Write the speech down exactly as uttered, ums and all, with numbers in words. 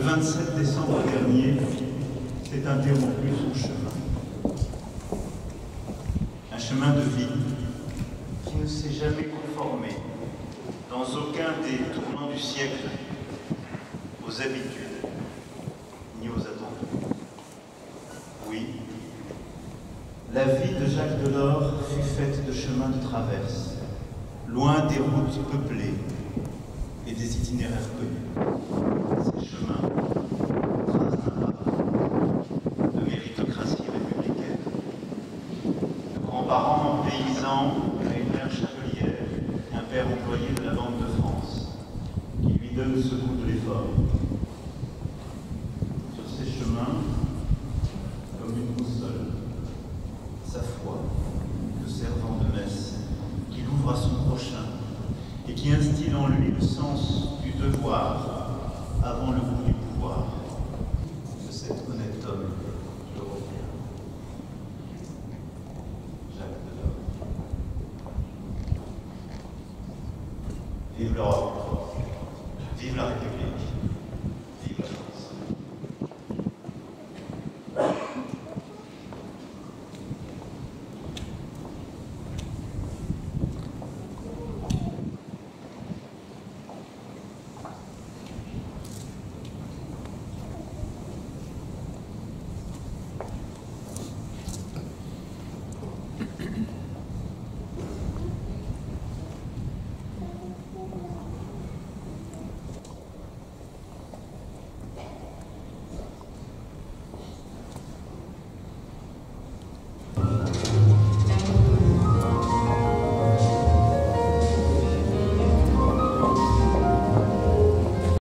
vingt-sept décembre dernier, s'est interrompu son chemin. Un chemin de vie qui ne s'est jamais conformé, dans aucun des tournants du siècle, aux habitudes ni aux attentes. Oui, la vie de Jacques Delors fut faite de chemins de traverse, loin des routes peuplées et des itinéraires connus. Ces chemins, traces d'un pas de méritocratie républicaine, de grands-parents paysans à une mère chapelière, un père employé de la Banque de France, qui lui donne ce goût de l'effort. Sur ces chemins, comme une boussole, sa foi, le servant de messe, qui l'ouvre à son prochain et qui instille en lui le sens du devoir avant le goût du pouvoir. De cet honnête homme européen, Jacques Delors. Vive l'Europe, vive la République.